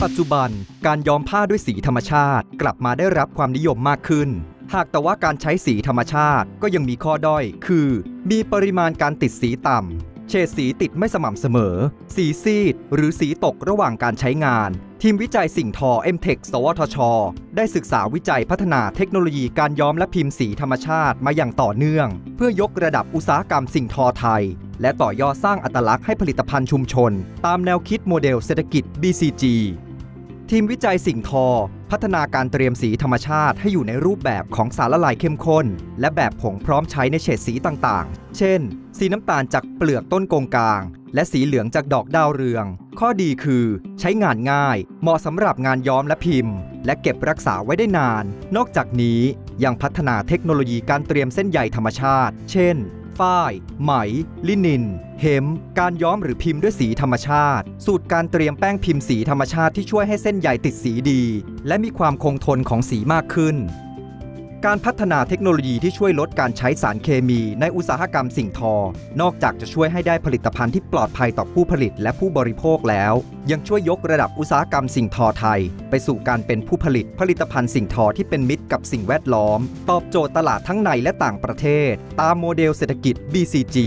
ปัจจุบันการย้อมผ้าด้วยสีธรรมชาติกลับมาได้รับความนิยมมากขึ้นหากแต่ว่าการใช้สีธรรมชาติก็ยังมีข้อด้อยคือมีปริมาณการติดสีต่ำเฉดสีติดไม่สม่ำเสมอสีซีดหรือสีตกระหว่างการใช้งานทีมวิจัยสิ่งทอ MTech สวทช.ได้ศึกษาวิจัยพัฒนาเทคโนโลยีการย้อมและพิมพ์สีธรรมชาติมาอย่างต่อเนื่องเพื่อยกระดับอุตสาหกรรมสิ่งทอไทยและต่อยอดสร้างอัตลักษณ์ให้ผลิตภัณฑ์ชุมชนตามแนวคิดโมเดลเศรษฐกิจ BCG ทีมวิจัยสิ่งทอพัฒนาการเตรียมสีธรรมชาติให้อยู่ในรูปแบบของสารละลายเข้มข้นและแบบผงพร้อมใช้ในเฉดสีต่างๆเช่นสีน้ำตาลจากเปลือกต้นกงกลางและสีเหลืองจากดอกดาวเรืองข้อดีคือใช้งานง่ายเหมาะสำหรับงานย้อมและพิมพ์และเก็บรักษาไว้ได้นานนอกจากนี้ยังพัฒนาเทคโนโลยีการเตรียมเส้นใยธรรมชาติเช่นฝ้ายไหมลินินเฮมป์การย้อมหรือพิมพ์ด้วยสีธรรมชาติสูตรการเตรียมแป้งพิมพ์สีธรรมชาติที่ช่วยให้เส้นใยติดสีดีและมีความคงทนของสีมากขึ้นการพัฒนาเทคโนโลยีที่ช่วยลดการใช้สารเคมีในอุตสาหกรรมสิ่งทอนอกจากจะช่วยให้ได้ผลิตภัณฑ์ที่ปลอดภัยต่อผู้ผลิตและผู้บริโภคแล้วยังช่วยยกระดับอุตสาหกรรมสิ่งทอไทยไปสู่การเป็นผู้ผลิตผลิตภัณฑ์สิ่งทอที่เป็นมิตรกับสิ่งแวดล้อมตอบโจทย์ตลาดทั้งในและต่างประเทศตามโมเดลเศรษฐกิจ BCG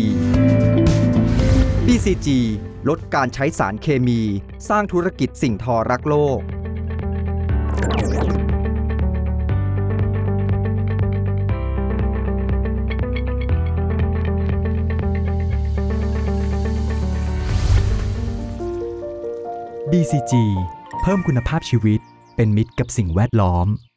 BCG ลดการใช้สารเคมีสร้างธุรกิจสิ่งทอรักโลกBCG เพิ่มคุณภาพชีวิตเป็นมิตรกับสิ่งแวดล้อม